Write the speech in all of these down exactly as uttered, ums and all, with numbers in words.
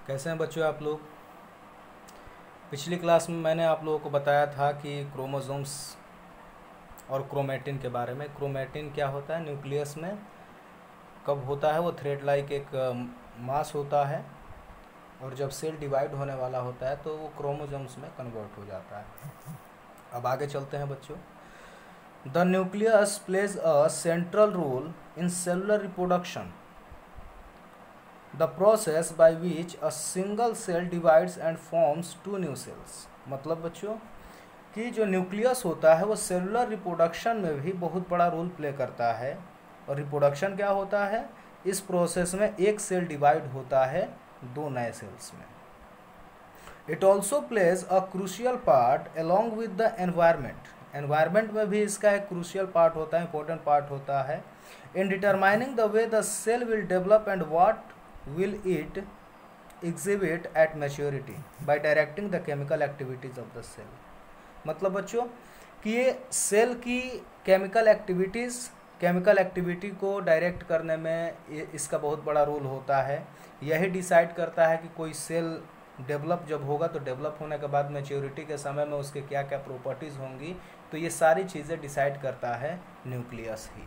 कैसे हैं बच्चों आप लोग। पिछली क्लास में मैंने आप लोगों को बताया था कि क्रोमोसोम्स और क्रोमेटिन के बारे में। क्रोमेटिन क्या होता है, न्यूक्लियस में कब होता है, वो थ्रेड लाइक एक मास होता है, और जब सेल डिवाइड होने वाला होता है तो वो क्रोमोसोम्स में कन्वर्ट हो जाता है। अब आगे चलते हैं बच्चों। The nucleus plays a central role in cellular reproduction, the process by which a single cell divides and forms two new cells. मतलब बच्चों कि जो न्यूक्लियस होता है वो सेलुलर रिप्रोडक्शन में भी बहुत बड़ा रोल प्ले करता है। और रिप्रोडक्शन क्या होता है, इस प्रोसेस में एक सेल डिवाइड होता है दो नए सेल्स में। It also plays a crucial part along with the environment. Environment में भी इसका एक क्रूशियल पार्ट होता है, इंपॉर्टेंट पार्ट होता है in determining the way the cell will develop and what will it exhibit at maturity by directing the chemical activities of the cell। मतलब बच्चों कि ये सेल की केमिकल एक्टिविटीज़ केमिकल एक्टिविटी को डायरेक्ट करने में इसका बहुत बड़ा रोल होता है। यही डिसाइड करता है कि कोई सेल डेवलप जब होगा तो डेवलप होने के बाद मैच्योरिटी के समय में उसके क्या क्या प्रॉपर्टीज़ होंगी, तो ये सारी चीज़ें डिसाइड करता है न्यूक्लियस ही।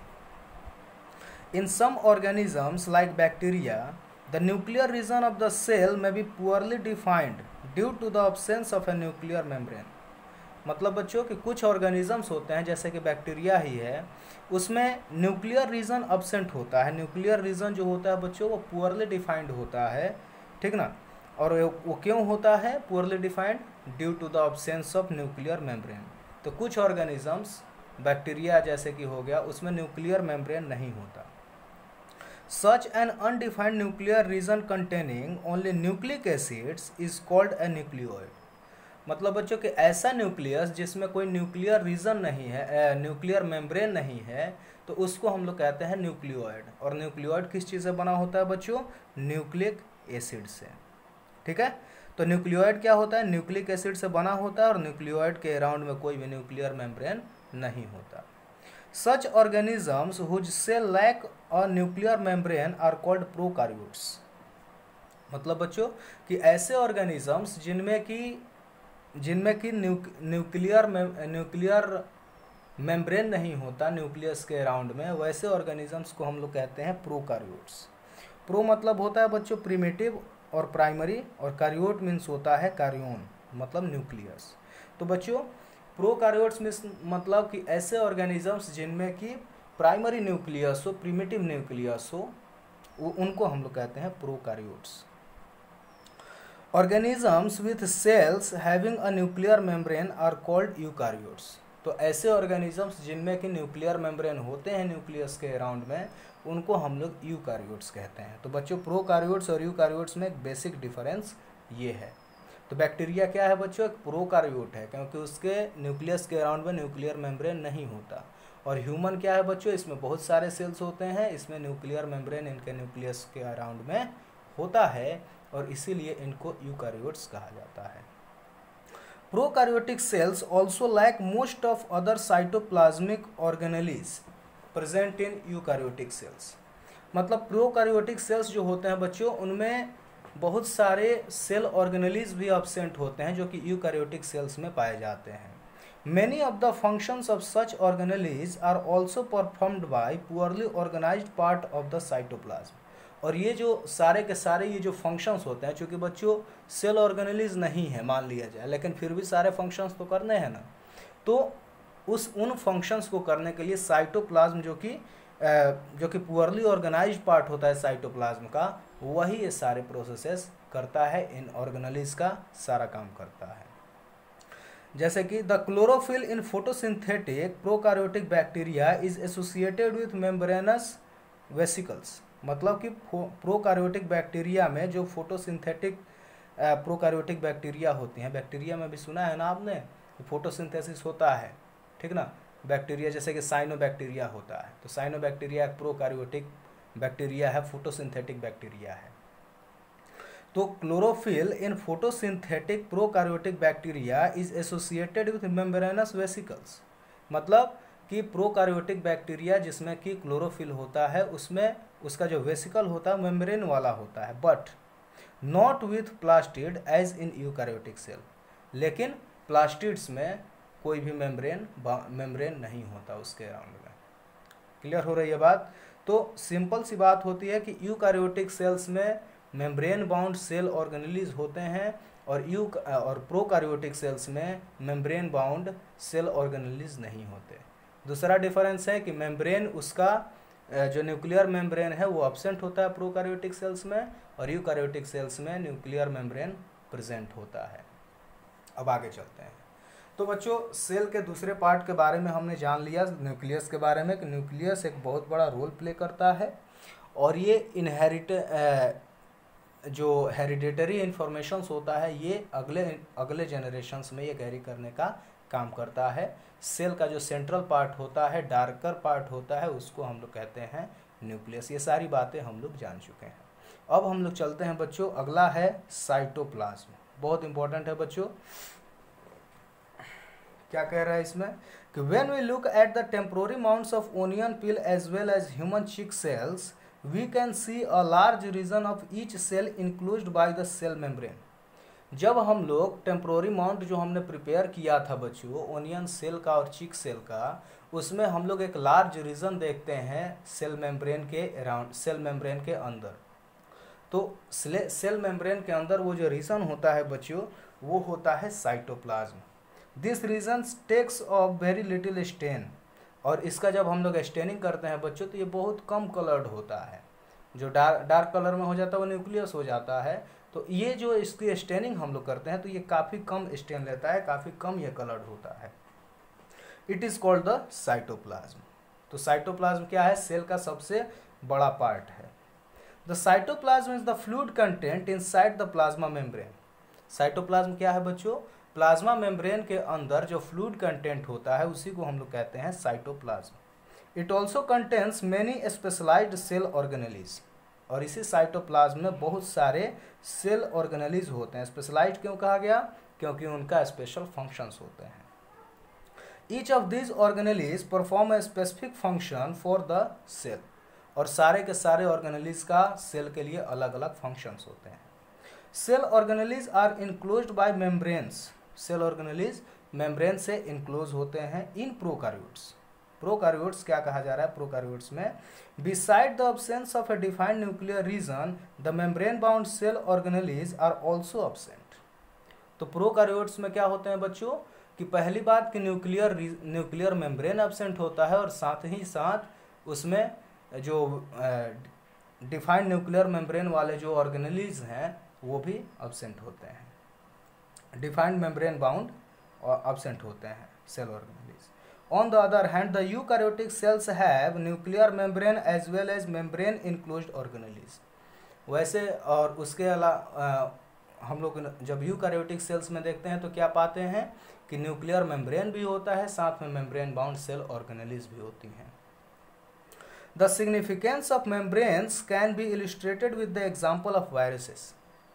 In some organisms like bacteria, the nuclear region of the cell may be poorly defined due to the absence of a nuclear membrane। मतलब बच्चों कि कुछ ऑर्गेनिजम्स होते हैं जैसे कि बैक्टीरिया ही है, उसमें न्यूक्लियर रीजन अब्सेंट होता है। न्यूक्लियर रीजन जो होता है बच्चों वो पुअरली डिफाइंड होता है, ठीक ना। और वो क्यों होता है poorly defined, due to the absence of nuclear membrane. तो कुछ ऑर्गेनिजम्स बैक्टीरिया जैसे कि हो गया उसमें न्यूक्लियर मेम्ब्रेन नहीं होता। Such an undefined nuclear region containing only nucleic acids is called a nucleoid। मतलब बच्चों कि ऐसा न्यूक्लियस जिसमें कोई न्यूक्लियर रीजन नहीं है, न्यूक्लियर मेम्ब्रेन नहीं है, तो उसको हम लोग कहते हैं न्यूक्लियोइड। और न्यूक्लियोइड किस चीज़ से बना होता है बच्चों, न्यूक्लिक एसिड से, ठीक है। तो न्यूक्लियोइड क्या होता है, न्यूक्लिक एसिड से बना होता है, और न्यूक्लियोइड के अराउंड में कोई भी न्यूक्लियर मेम्ब्रेन नहीं होता। Such organisms whose cell lack a nuclear membrane are called prokaryotes। मतलब बच्चों कि ऐसे ऑर्गेनिजम्स जिनमें कि जिनमें कि न्यूक्लियर न्यूक्लियर मेम्ब्रेन नहीं होता न्यूक्लियस के अराउंड में, वैसे ऑर्गेनिजम्स को हम लोग कहते हैं प्रोकार्योट्स। प्रो मतलब होता है बच्चों प्रिमिटिव और प्राइमरी, और कार्योट मीन्स होता है कार्योन मतलब न्यूक्लियस। तो बच्चों प्रोकार्योट्स मीन्स मतलब कि ऐसे ऑर्गेनिजम्स जिनमें कि प्राइमरी न्यूक्लियस हो, प्रिमिटिव न्यूक्लियस हो, उनको हम लोग कहते हैं prokaryotes. Organisms with cells having a nuclear membrane are called eukaryotes. तो ऐसे ऑर्गेनिजम्स जिनमें कि न्यूक्लियर मेम्ब्रेन होते हैं न्यूक्लियस के अराउंड में, उनको हम लोग यूकार्योट्स कहते हैं। तो बच्चों प्रोकार्योट्स और यूकार्योट्स में एक बेसिक डिफरेंस ये है। तो बैक्टीरिया क्या है बच्चों, एक प्रोकार्योट है क्योंकि उसके न्यूक्लियस के अराउंड में न्यूक्लियर मेम्ब्रेन नहीं होता। और ह्यूमन क्या है बच्चों, इसमें बहुत सारे सेल्स होते हैं, इसमें न्यूक्लियर मेम्ब्रेन इनके न्यूक्लियस के अराउंड में होता है, और इसीलिए इनको यूकार्योट्स कहा जाता है। Prokaryotic cells also like most of other cytoplasmic organelles present in eukaryotic cells. मतलब प्रोकार्योटिक सेल्स जो होते हैं बच्चों उनमें बहुत सारे सेल ऑर्गेनेलीज भी एब्सेंट होते हैं जो कि यूकार्योटिक सेल्स में पाए जाते हैं। Many of the functions of such organelles are also performed by poorly organized part of the cytoplasm। और ये जो सारे के सारे ये जो फंक्शंस होते हैं, चूँकि बच्चों सेल ऑर्गेनेलीज नहीं है मान लिया जाए, लेकिन फिर भी सारे फंक्शंस तो करने हैं ना, तो उस उन फंक्शंस को करने के लिए साइटोप्लाज्म जो कि जो कि पुअरली ऑर्गेनाइज्ड पार्ट होता है साइटोप्लाज्म का, वही ये सारे प्रोसेसेस करता है, इन ऑर्गेनेलीज का सारा काम करता है। जैसे कि the chlorophyll in photosynthetic prokaryotic bacteria is associated with membranous vesicles. मतलब कि प्रोकार्योटिक बैक्टीरिया में जो फोटोसिंथेटिक प्रोकार्योटिक बैक्टीरिया होती हैं, बैक्टीरिया में भी सुना है ना आपने, फोटोसिंथेसिस होता है, ठीक ना। बैक्टीरिया जैसे कि साइनोबैक्टीरिया होता है, तो साइनोबैक्टीरिया एक प्रोकार्योटिक बैक्टीरिया है, फोटोसिंथेटिक बैक्टीरिया है। तो chlorophyll in photosynthetic prokaryotic bacteria is associated with membranous vesicles. मतलब कि प्रोकार्योटिक बैक्टीरिया जिसमें कि क्लोरोफिल होता है उसमें उसका जो वेसिकल होता है मेम्ब्रेन वाला होता है, but not with plastid as in eukaryotic cell. लेकिन प्लास्टिड्स में कोई भी मेम्ब्रेन मेम्ब्रेन नहीं होता उसके अराउंड में। क्लियर हो रही है बात? तो सिंपल सी बात होती है कि यूकैरियोटिक सेल्स में मेम्ब्रेन बाउंड सेल ऑर्गेनेलिज होते हैं और यू और प्रोकैरियोटिक सेल्स में मेम्ब्रेन बाउंड सेल ऑर्गेनेलिज नहीं होते। दूसरा डिफरेंस है कि मेम्ब्रेन उसका जो न्यूक्लियर मेम्ब्रेन है वो एब्सेंट होता है प्रोकैरियोटिक सेल्स में, और यूकैरियोटिक सेल्स में न्यूक्लियर मेम्ब्रेन प्रेजेंट होता है। अब आगे चलते हैं। तो बच्चों सेल के दूसरे पार्ट के बारे में हमने जान लिया, न्यूक्लियस के बारे में, कि न्यूक्लियस एक बहुत बड़ा रोल प्ले करता है और ये इनहेरिट जो हेरिडेटरी इन्फॉर्मेशंस होता है ये अगले अगले जनरेशन्स में ये कैरी करने का काम करता है। सेल का जो सेंट्रल पार्ट होता है, डार्कर पार्ट होता है, उसको हम लोग कहते हैं न्यूक्लियस। ये सारी बातें हम लोग जान चुके हैं। अब हम लोग चलते हैं बच्चों, अगला है साइटोप्लाज्म। बहुत इंपॉर्टेंट है बच्चों। क्या कह रहा है इसमें कि when we look at the temporary mounts of onion peel as well as human cheek cells, we can see a large region of each cell enclosed by the cell membrane। जब हम लोग टेम्पोररी माउंट जो हमने prepare किया था बच्चों onion cell का और चिक सेल का, उसमें हम लोग एक लार्ज रीजन देखते हैं सेल मेम्ब्रेन के अराउंड, सेल मेम्ब्रेन के अंदर। तो सेल मेम्ब्रेन के अंदर वो जो रीजन होता है बच्चों वो होता है cytoplasm. This region takes of very little stain, और इसका जब हम लोग स्टेनिंग करते हैं बच्चों तो ये बहुत कम कलर्ड होता है। जो डार्क डार्क कलर में हो जाता है वो न्यूक्लियस हो जाता है। तो ये जो इसकी स्टेनिंग हम लोग करते हैं तो ये काफ़ी कम स्टेन लेता है, काफ़ी कम ये कलर्ड होता है। It is called the cytoplasm. तो साइटोप्लाज्म क्या है? सेल का सबसे बड़ा पार्ट है। The cytoplasm is the fluid content inside the plasma membrane. Cytoplasm क्या है बच्चों? प्लाज्मा मेम्ब्रेन के अंदर जो फ्लूइड कंटेंट होता है उसी को हम लोग कहते हैं cytoplasm. It also contains many specialised cell organelles, और इसी साइटोप्लाज्म में बहुत सारे सेल ऑर्गेनेलिज होते हैं। स्पेशलाइज्ड क्यों कहा गया? क्योंकि उनका स्पेशल फंक्शंस होते हैं। Each of this organelles perform a specific function for the cell, और सारे के सारे ऑर्गेनेलिज का सेल के लिए अलग अलग फंक्शंस होते हैं। Cell organelles are enclosed by membranes. Cell organelles membrane से इनक्लोज होते हैं इन प्रोकैरियोट्स। प्रोकैरियोट्स क्या कहा जा रहा है? प्रोकैरियोट्स में beside the absence of a defined nuclear region the membrane bound cell organelles are also absent. तो प्रोकैरियोट्स में क्या होते हैं बच्चों कि पहली बात कि न्यूक्लियर न्यूक्लियर मेम्ब्रेन एब्सेंट होता है, और साथ ही साथ उसमें जो डिफाइंड न्यूक्लियर मेम्ब्रेन वाले जो ऑर्गेनेलिज हैं वो भी एब्सेंट होते हैं। डिफाइंड मेम्ब्रेन बाउंड और एब्सेंट होते हैं cell organelles. On the other hand the eukaryotic cells have nuclear membrane as well as membrane enclosed organelles. वैसे और उसके अलावा हम लोग जब यूकैरियोटिक सेल्स में देखते हैं तो क्या पाते हैं कि न्यूक्लियर मेम्ब्रेन भी होता है, साथ में मेम्ब्रेन बाउंड सेल ऑर्गेनेलिज भी होती हैं। The significance of membranes can be illustrated with the example of viruses.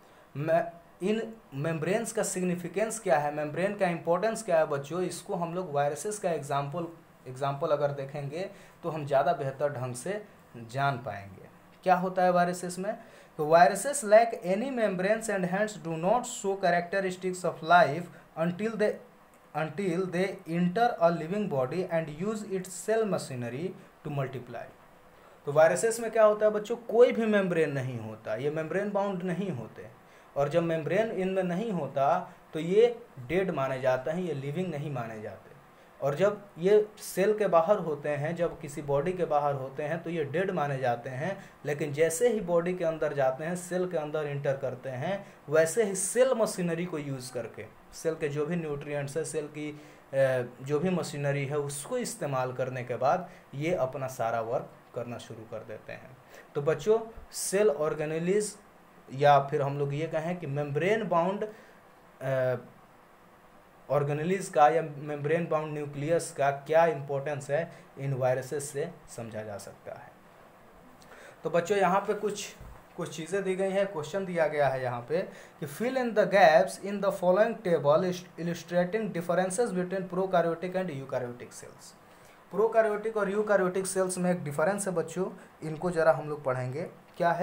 इन मेम्ब्रेन्स का सिग्निफिकेंस क्या है, मेम्ब्रेन का इंपॉर्टेंस क्या है बच्चों, इसको हम लोग वायरसेस का एग्जाम्पल एग्जाम्पल अगर देखेंगे तो हम ज़्यादा बेहतर ढंग से जान पाएंगे। क्या होता है वायरसेस में? तो viruses lack any membranes and hence do not show characteristics of life until they until they enter a living body and use its cell machinery to multiply। तो वायरसेस में क्या होता है बच्चों? कोई भी मेम्ब्रेन नहीं होता, ये मेम्ब्रेन बाउंड नहीं होते, और जब मेम्ब्रेन इनमें नहीं होता तो ये डेड माने जाते हैं, ये लिविंग नहीं माने जाते। और जब ये सेल के बाहर होते हैं, जब किसी बॉडी के बाहर होते हैं तो ये डेड माने जाते हैं, लेकिन जैसे ही बॉडी के अंदर जाते हैं, सेल के अंदर इंटर करते हैं, वैसे ही सेल मशीनरी को यूज़ करके, सेल के जो भी न्यूट्रिएंट्स है, सेल की जो भी मशीनरी है, उसको इस्तेमाल करने के बाद ये अपना सारा वर्क करना शुरू कर देते हैं। तो बच्चों सेल ऑर्गेनेलिज या फिर हम लोग ये कहें कि मेम्ब्रेन बाउंड ऑर्गेनेलिज का या मेम्ब्रेन बाउंड न्यूक्लियस का क्या इंपॉर्टेंस है इन वायरसेस से समझा जा सकता है। तो बच्चों यहाँ पे कुछ कुछ चीज़ें दी गई हैं, क्वेश्चन दिया गया है यहाँ पे कि fill in the gaps in the following table illustrating differences between prokaryotic and eukaryotic cells. Prokaryotic और यूकैरियोटिक सेल्स में एक डिफरेंस है बच्चों, इनको जरा हम लोग पढ़ेंगे। क्या है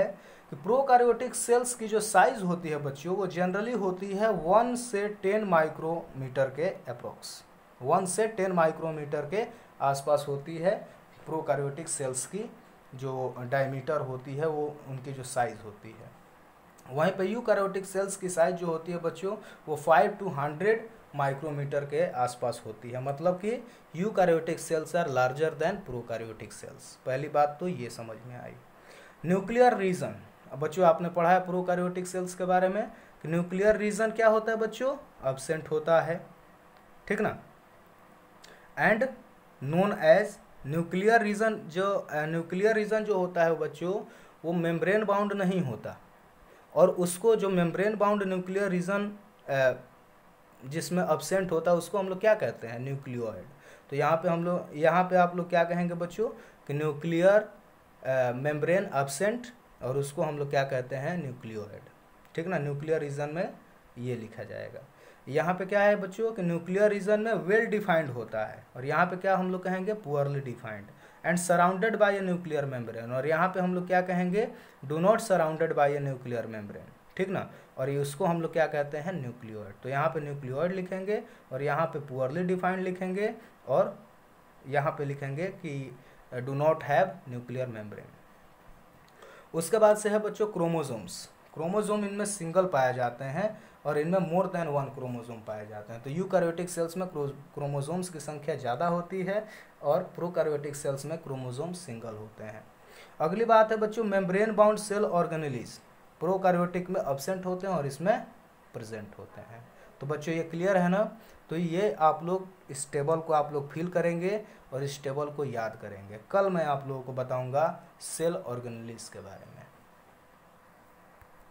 कि प्रोकैरियोटिक सेल्स की जो साइज होती है बच्चों वो जनरली होती है वन से टेन माइक्रोमीटर के अप्रोक्स, वन से टेन माइक्रोमीटर के आसपास होती है प्रोकैरियोटिक सेल्स की जो डायमीटर होती है, वो उनकी जो साइज होती है। वहीं पे यूकैरियोटिक सेल्स की साइज जो होती है बच्चों वो फाइव टू हंड्रेड माइक्रोमीटर के आसपास होती है, मतलब कि eukaryotic cells are larger than prokaryotic cells. पहली बात तो ये समझ में आई। न्यूक्लियर रीजन, अब बच्चों आपने पढ़ा है प्रोकैरियोटिक सेल्स के बारे में कि न्यूक्लियर रीजन क्या होता है बच्चों, एब्सेंट होता है, ठीक ना। And known as nuclear region, जो न्यूक्लियर रीजन जो होता है बच्चों वो मेम्ब्रेन बाउंड नहीं होता, और उसको जो मेम्ब्रेन बाउंड न्यूक्लियर रीजन जिसमें एब्सेंट होता है उसको हम लोग क्या कहते हैं, न्यूक्लियोइड। तो यहाँ पे हम लोग यहाँ पे आप लोग क्या कहेंगे बच्चों कि न्यूक्लियर मेम्ब्रेन एब्सेंट, और उसको हम लोग क्या कहते हैं, न्यूक्लियोइड, ठीक ना। न्यूक्लियर रीजन में ये लिखा जाएगा। यहाँ पे क्या है बच्चों कि न्यूक्लियर रीजन में वेल डिफाइंड होता है, और यहाँ पे क्या हम लोग कहेंगे, poorly defined and surrounded by a nuclear membrane, और यहाँ पे हम लोग क्या कहेंगे, do not surrounded by a nuclear membrane, ठीक ना। और ये उसको हम लोग क्या कहते हैं, न्यूक्लियोइड। तो यहाँ पे न्यूक्लियोइड लिखेंगे, और यहाँ पे पुअरली डिफाइंड लिखेंगे, और यहाँ पे लिखेंगे कि do not have nuclear membrane. उसके बाद से है बच्चों क्रोमोसोम्स। क्रोमोसोम इनमें सिंगल पाए जाते हैं, और इनमें मोर देन वन क्रोमोसोम पाए जाते हैं। तो यूकैरियोटिक सेल्स में क्रोमोसोम्स की संख्या ज़्यादा होती है, और प्रोकैरियोटिक सेल्स में क्रोमोसोम सिंगल होते हैं। अगली बात है बच्चों membrane bound cell organelles, prokaryotic में एब्सेंट होते हैं और इसमें प्रेजेंट होते हैं। तो बच्चों ये क्लियर है ना। तो ये आप लोग इस टेबल को आप लोग फिल करेंगे और इस टेबल को याद करेंगे। कल मैं आप लोगों को बताऊंगा सेल ऑर्गेनेलिस के बारे में।